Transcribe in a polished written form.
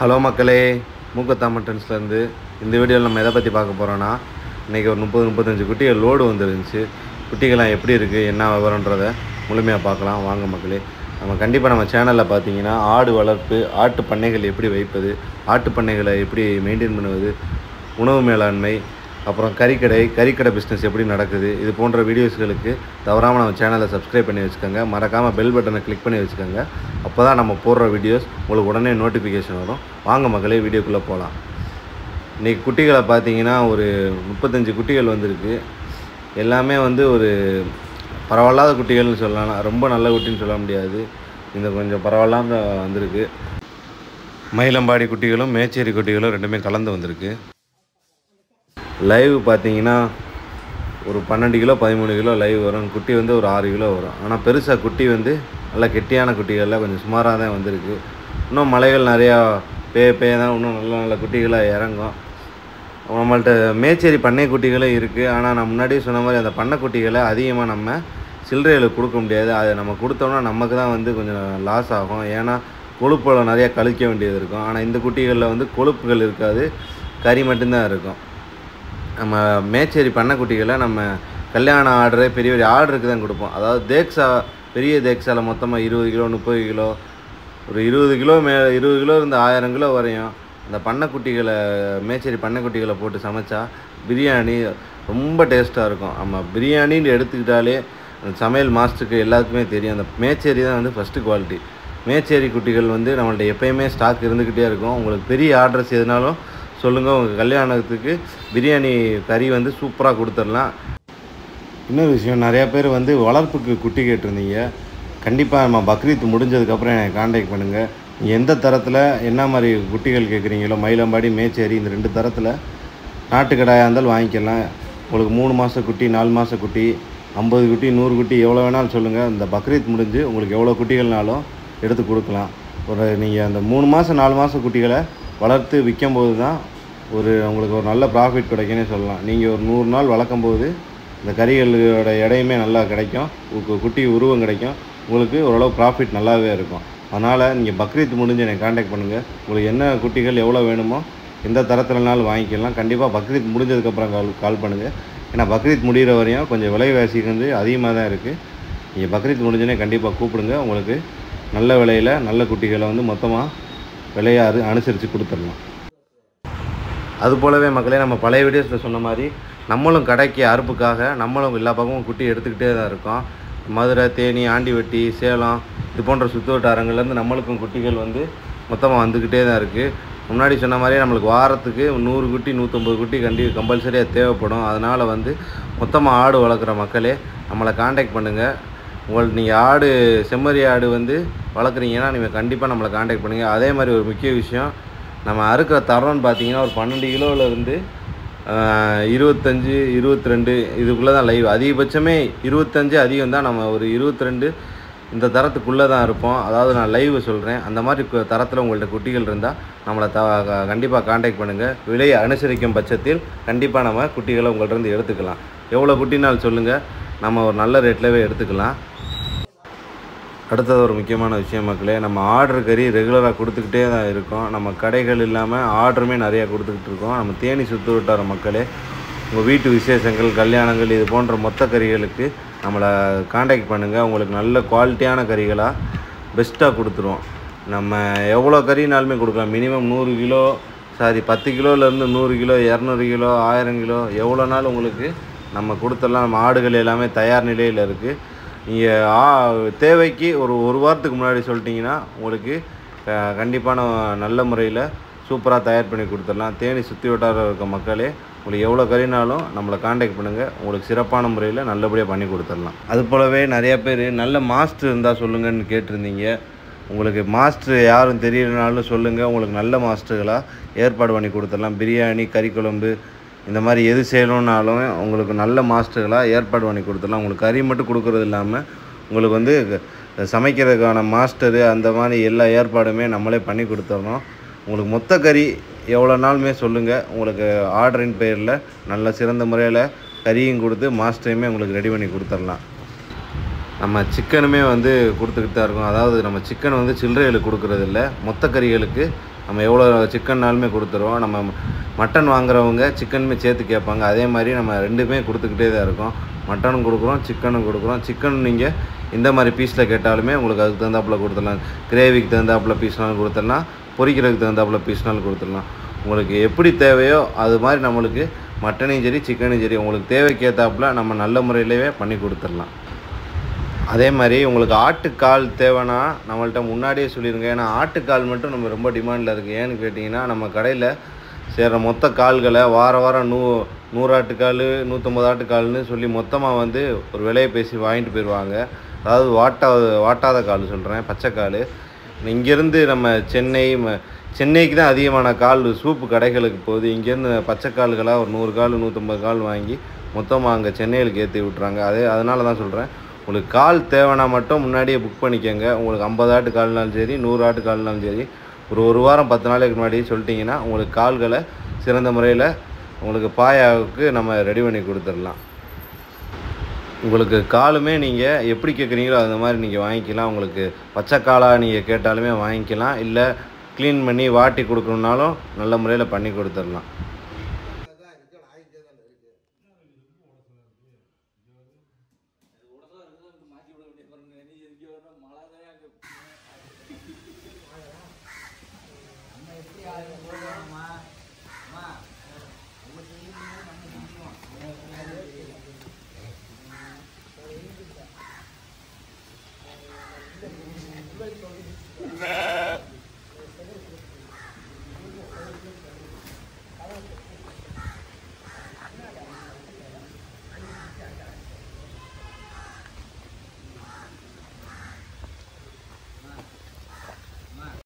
Hello மக்களே, மூக்கத்தா மட்டன்ஸ்லேருந்து இந்த வீடியோவில் நம்ம எதை பற்றி பார்க்க போகிறோன்னா, இன்றைக்கி ஒரு 30-35 குட்டிகள் லோடு வந்துருந்துச்சு. குட்டிகள்லாம் எப்படி இருக்குது, என்ன விவரன்றதை முழுமையாக பார்க்கலாம் வாங்க மக்களே. நம்ம கண்டிப்பாக நம்ம சேனலில் பார்த்தீங்கன்னா ஆடு வளர்ப்பு, ஆட்டு பண்ணைகள் எப்படி வைப்பது, ஆட்டு பண்ணைகளை எப்படி மெயின்டைன் பண்ணுவது, உணவு மேலாண்மை, அப்புறம் கறிக்கடை பிஸ்னஸ் எப்படி நடக்குது, இது போன்ற வீடியோஸ்களுக்கு தவறாமல் நம்ம சேனலை சப்ஸ்கிரைப் பண்ணி வச்சுக்கோங்க. மறக்காமல் பெல் பட்டனை கிளிக் பண்ணி வச்சுக்கோங்க. அப்போ தான் நம்ம போடுற வீடியோஸ் உங்களுக்கு உடனே நோட்டிஃபிகேஷன் வரும். வாங்க மக்களே, வீடியோக்குள்ளே போகலாம். இன்றைக்கி குட்டிகளை பார்த்தீங்கன்னா ஒரு 35 குட்டிகள் வந்திருக்கு. எல்லாமே ஒரு பரவாயில்லாத குட்டிகள்னு சொல்லலாம், ரொம்ப நல்ல குட்டின்னு சொல்ல முடியாது. இந்த கொஞ்சம் பரவாயில்லாம வந்திருக்கு. மயிலம்பாடி குட்டிகளும் மேச்சேரி குட்டிகளும் ரெண்டுமே கலந்து வந்திருக்கு. லைவ் பார்த்தீங்கன்னா ஒரு 12 கிலோ 13 கிலோ லைவ் வரும். குட்டி ஒரு 6 கிலோ வரும். ஆனால் பெருசாக குட்டி நல்லா கெட்டியான குட்டிகளில் கொஞ்சம் சுமாராக தான் வந்திருக்கு. இன்னும் மலைகள் நிறையா பேய தான் இன்னும் நல்ல நல்ல குட்டிகளாக இறங்கும். நம்மள்ட்ட மேச்சேரி பண்ணை குட்டிகளே இருக்குது. ஆனால் நான் முன்னாடியே சொன்ன மாதிரி அந்த பண்ணை குட்டிகளை அதிகமாக நம்ம சில்லறைகளுக்கு கொடுக்க முடியாது. அதை நம்ம கொடுத்தோம்னா நமக்கு தான் கொஞ்சம் லாஸ் ஆகும். ஏன்னா கொழுப்புகளை நிறையா கழிக்க வேண்டியது இருக்கும். ஆனால் இந்த குட்டிகளில் கொழுப்புகள் இருக்காது, கறி மட்டும்தான் இருக்கும். நம்ம மேச்சேரி பண்ணைக்குட்டிகளை நம்ம கல்யாண ஆர்டரே பெரிய பெரிய ஆர்டருக்கு தான் கொடுப்போம். அதாவது பெரிய தேக்ஸாவில் மொத்தமாக 20 கிலோ 30 கிலோ ஒரு 20 கிலோ 20 கிலோ இருந்து 1000 கிலோ வரையும் அந்த பண்ணைக்குட்டிகளை மேச்சேரி பண்ணைக்குட்டிகளை போட்டு சமைச்சா பிரியாணி ரொம்ப டேஸ்ட்டாக இருக்கும். நம்ம பிரியாணின்னு எடுத்துக்கிட்டாலே அந்த சமையல் மாஸ்டருக்கு எல்லாத்துக்குமே தெரியும், அந்த மேச்சேரி தான் ஃபஸ்ட்டு குவாலிட்டி. மேச்சேரி குட்டிகள் நம்மள்ட்ட எப்போயுமே ஸ்டாக் இருந்துக்கிட்டே இருக்கும். உங்களுக்கு பெரிய ஆர்டர்ஸ் எதுனாலும் சொல்லுங்கள், உங்கள் கல்யாணத்துக்கு பிரியாணி கறி சூப்பராக கொடுத்துடலாம். இன்னொரு விஷயம், நிறையா பேர் வளர்ப்புக்கு குட்டி கேட்டிருந்தீங்க. கண்டிப்பாக நம்ம பக்ரீத் முடிஞ்சதுக்கப்புறம் எனக்கு காண்டாக்ட் பண்ணுங்கள். நீங்கள் எந்த தரத்தில் என்ன மாதிரி குட்டிகள் கேட்குறீங்களோ, மயிலம்பாடி மேச்சேரி இந்த 2 தரத்தில் நாட்டுக்கடாயாக இருந்தாலும் வாங்கிக்கலாம். உங்களுக்கு 3 மாத குட்டி, 4 மாத குட்டி, 50 குட்டி, 100 குட்டி எவ்வளோ வேணாலும் சொல்லுங்கள். இந்த பக்ரீத் முடிஞ்சு உங்களுக்கு எவ்வளோ குட்டிகள்னாலும் எடுத்து கொடுக்கலாம். நீங்கள் அந்த 3 மாதம் 4 மாத குட்டிகளை வளர்த்து விற்கும்போது தான் உங்களுக்கு ஒரு நல்ல ப்ராஃபிட் கிடைக்குன்னே சொல்லலாம். நீங்கள் ஒரு 100 நாள் வளர்க்கும்போது இந்த கறிகளோட எடையுமே நல்லா கிடைக்கும், குட்டி உருவம் கிடைக்கும், உங்களுக்கு ஓரளவு ப்ராஃபிட் நல்லாவே இருக்கும். அதனால் நீங்கள் பக்ரீத் முடிஞ்சு எனக்கு காண்டாக்ட் பண்ணுங்கள். உங்களுக்கு என்ன குட்டிகள் எவ்வளோ வேணுமோ எந்த தரத்துலனாலும் வாங்கிக்கலாம். கண்டிப்பாக பக்ரீத் முடிஞ்சதுக்கப்புறம் கால் பண்ணுங்கள். ஏன்னா பக்ரீத் முடிகிற வரையும் கொஞ்சம் விலைவாசி அதிகமாக தான் இருக்குது. நீங்கள் பக்ரீத் முடிஞ்சோடனே கண்டிப்பாக கூப்பிடுங்க. உங்களுக்கு நல்ல விலையில் நல்ல குட்டிகளை மொத்தமாக விலையை அனுசரித்து கொடுத்துடலாம். அது போலவே மக்களே, நம்ம பழைய வீடியோஸில் சொன்ன மாதிரி நம்மளும் கடைக்கு அறுப்புக்காக நம்மளும் எல்லா பக்கமும் குட்டி எடுத்துக்கிட்டே தான் இருக்கோம். மதுரை, தேனி, ஆண்டிவட்டி, சேலம் இது போன்ற சுற்று வட்டாரங்கள்லேருந்து நம்மளுக்கும் குட்டிகள் மொத்தமாக வந்துக்கிட்டே தான் இருக்குது. முன்னாடி சொன்ன மாதிரியே நம்மளுக்கு வாரத்துக்கு 100 குட்டி 150 குட்டி கம்பல்சரியாக தேவைப்படும். அதனால் மொத்தமாக ஆடு வளர்க்குற மக்களே நம்மளை காண்டாக்ட் பண்ணுங்கள். நீங்கள் ஆடு செம்மறி ஆடு வளர்க்குறீங்கன்னா நீங்கள் கண்டிப்பாக நம்மளை காண்டாக்ட் பண்ணுங்கள். அதே மாதிரி ஒரு முக்கிய விஷயம், நம்ம அறுக்கிற தரம்னு பார்த்தீங்கன்னா ஒரு 12 கிலோவிலேருந்து 25 22 இதுக்குள்ளே தான் லைவ். அதிகபட்சமே 25 அதிகம் தான். நம்ம ஒரு 22 இந்த தரத்துக்குள்ளே தான் இருப்போம். அதாவது நான் லைவ் சொல்கிறேன். அந்த மாதிரி தரத்தில் உங்கள்கிட்ட குட்டிகள் இருந்தால் நம்மளை கண்டிப்பாக காண்டாக்ட் பண்ணுங்கள். விலையை அனுசரிக்கும் பட்சத்தில் கண்டிப்பாக நம்ம குட்டிகளை உங்கள்கிட்ட எடுத்துக்கலாம். எவ்வளோ குட்டினாலும் சொல்லுங்கள், நம்ம ஒரு நல்ல ரேட்லவே எடுத்துக்கலாம். அடுத்தது ஒரு முக்கியமான விஷயம் மக்களே, நம்ம ஆர்டர் கறி ரெகுலராக கொடுத்துக்கிட்டே தான் இருக்கோம். நம்ம கடைகள் இல்லாமல் ஆர்டருமே நிறையா கொடுத்துக்கிட்டு இருக்கோம். நம்ம தேனி சுற்று வட்டார மக்களே, உங்கள் வீட்டு விசேஷங்கள், கல்யாணங்கள் இது போன்ற மொத்த கறிகளுக்கு நம்மளை காண்டாக்ட் பண்ணுங்கள். உங்களுக்கு நல்ல குவாலிட்டியான கறிகளாக பெஸ்ட்டாக கொடுத்துருவோம். நம்ம எவ்வளோ கறினாலுமே கொடுக்கலாம். மினிமம் 100 கிலோ 10 கிலோலேருந்து 100 கிலோ 200 கிலோ 1000 கிலோ எவ்வளோனாலும் உங்களுக்கு நம்ம கொடுத்துடலாம். நம்ம ஆடுகள் எல்லாமே தயார் நிலையில் இருக்குது. நீங்கள் தேவைக்கு ஒரு வாரத்துக்கு முன்னாடி சொல்லிட்டிங்கன்னா உங்களுக்கு கண்டிப்பான நல்ல முறையில் சூப்பராக தயார் பண்ணி கொடுத்துடலாம். தேனி சுற்றி வட்டார இருக்க மக்களே, உங்களுக்கு எவ்வளோ கறினாலும் நம்மளை காண்டாக்ட் பண்ணுங்கள். உங்களுக்கு சிறப்பான முறையில் நல்லபடியாக பண்ணி கொடுத்துடலாம். அது போலவே நிறையா பேர் நல்ல மாஸ்டர் இருந்தால் சொல்லுங்கன்னு கேட்டிருந்தீங்க. உங்களுக்கு மாஸ்டர் யாரும் தெரியலனாலும் சொல்லுங்கள், உங்களுக்கு நல்ல மாஸ்டர்களாக ஏற்பாடு பண்ணி கொடுத்துடலாம். பிரியாணி, கறி குழம்பு இந்த மாதிரி எது செய்யணுன்னாலும் உங்களுக்கு நல்ல மாஸ்டர்களாக ஏற்பாடு பண்ணி கொடுத்துடலாம். உங்களுக்கு கறி மட்டும் கொடுக்குறது இல்லாமல் உங்களுக்கு சமைக்கிறதுக்கான மாஸ்டரு அந்த மாதிரி எல்லா ஏற்பாடுமே நம்மளே பண்ணி கொடுத்துட்றோம். உங்களுக்கு மொத்த கறி எவ்வளோ நாளுமே சொல்லுங்கள், உங்களுக்கு ஆர்டரின் பேரில் நல்ல சிறந்த முறையில் கறியும் கொடுத்து மாஸ்டரையுமே உங்களுக்கு ரெடி பண்ணி கொடுத்துடலாம். நம்ம சிக்கனுமே கொடுத்துக்கிட்டு தான் இருக்கோம். அதாவது நம்ம சிக்கன் சில்லறைகளுக்கு கொடுக்குறதில்ல, மொத்த கறிகளுக்கு நம்ம எவ்வளோ சிக்கன்னாலுமே கொடுத்துருவோம். நம்ம மட்டன் வாங்குறவங்க சிக்கனுமே சேர்த்து கேட்பாங்க. அதே மாதிரி நம்ம ரெண்டுமே கொடுத்துக்கிட்டே தான் இருக்கோம். மட்டனும் கொடுக்குறோம், சிக்கனும் கொடுக்குறோம். சிக்கன் நீங்கள் இந்த மாதிரி பீஸில் கேட்டாலுமே உங்களுக்கு அதுக்கு தகுந்தாப்புல கொடுத்துடலாம். கிரேவிக்கு தகுந்தாப்புல பீஸ்னாலும் கொடுத்துடலாம், பொரிக்கிறதுக்கு தகுந்தாப்புல பீஸ்னாலும் கொடுத்துடலாம். உங்களுக்கு எப்படி தேவையோ அது மாதிரி நம்மளுக்கு மட்டனையும் சரி சிக்கனையும் சரி உங்களுக்கு தேவைக்கேற்றாப்புல நம்ம நல்ல முறையிலேயே பண்ணி கொடுத்துடலாம். அதே மாதிரி உங்களுக்கு ஆட்டுக்கால் தேவைன்னா நம்மள்ட்ட முன்னாடியே சொல்லிடுங்க. ஏன்னா ஆட்டுக்கால் மட்டும் நம்ம ரொம்ப டிமாண்டில் இருக்குது. ஏன்னு கேட்டிங்கன்னா நம்ம கடையில் சேர்கிற மொத்த கால்களை வாரம் 100 ஆட்டுக்கால் 150 ஆட்டுக்கால்னு சொல்லி மொத்தமாக வந்து ஒரு விலையை பேசி வாங்கிட்டு போயிடுவாங்க. அதாவது வாட்டாத கால் சொல்கிறேன், பச்சைக்கால். இங்கேருந்து நம்ம சென்னைக்கு தான் அதிகமான கால் சூப்பு கடைகளுக்கு போகுது. இங்கேருந்து பச்சைக்கால்களாக ஒரு 100 கால் 150 கால் வாங்கி மொத்தமாக அங்கே சென்னையிலுக்கு ஏற்றி விட்றாங்க. அதனால தான் சொல்கிறேன், உங்களுக்கு கால் தேவைன்னா மட்டும் முன்னாடியே புக் பண்ணிக்கோங்க. உங்களுக்கு 50 ஆட்டு கால்னாலும் சரி 100 ஆட்டு கால்னாலும் சரி ஒரு வாரம் 10 நாளைக்கு முன்னாடியே சொல்லிட்டிங்கன்னா உங்களுக்கு கால்களை சிறந்த முறையில் உங்களுக்கு பாயாவுக்கு நம்ம ரெடி பண்ணி கொடுத்துடலாம். உங்களுக்கு காலுமே நீங்கள் எப்படி கேட்குறீங்களோ அந்த மாதிரி நீங்கள் வாங்கிக்கலாம். உங்களுக்கு பச்சைக்காலாக நீங்கள் கேட்டாலுமே வாங்கிக்கலாம். இல்லை க்ளீன் பண்ணி வாட்டி கொடுக்கணுன்னாலும் நல்ல முறையில் பண்ணி கொடுத்துடலாம்.